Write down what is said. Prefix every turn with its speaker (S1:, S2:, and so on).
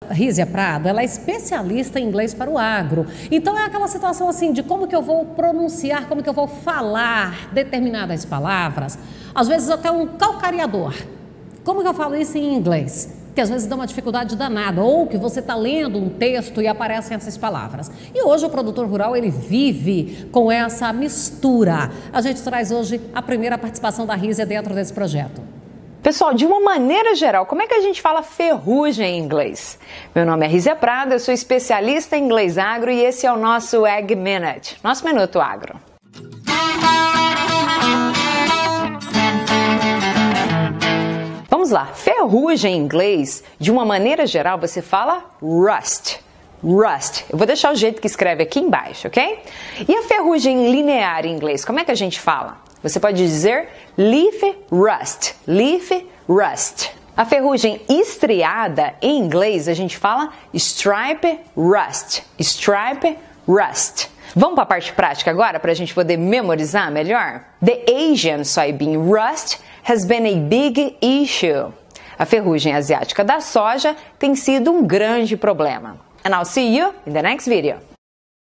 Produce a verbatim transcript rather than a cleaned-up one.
S1: Rízia Prado, ela é especialista em inglês para o agro. Então é aquela situação assim de como que eu vou pronunciar, como que eu vou falar determinadas palavras. Às vezes eu quero um calcareador. Como que eu falo isso em inglês? Que às vezes dá uma dificuldade danada, ou que você está lendo um texto e aparecem essas palavras. E hoje o produtor rural, ele vive com essa mistura. A gente traz hoje a primeira participação da Rízia dentro desse projeto.
S2: Pessoal, de uma maneira geral, como é que a gente fala ferrugem em inglês? Meu nome é Rízia Prado, eu sou especialista em inglês agro e esse é o nosso Ag Minute, nosso Minuto Agro. Vamos lá, ferrugem em inglês, de uma maneira geral, você fala rust. Rust. Eu vou deixar o jeito que escreve aqui embaixo, ok? E a ferrugem linear em inglês, como é que a gente fala? Você pode dizer leaf rust, leaf rust. A ferrugem estriada, em inglês, a gente fala stripe rust, stripe rust. Vamos para a parte prática agora, para a gente poder memorizar melhor? The Asian soybean rust has been a big issue. A ferrugem asiática da soja tem sido um grande problema. And I'll see you in the next video.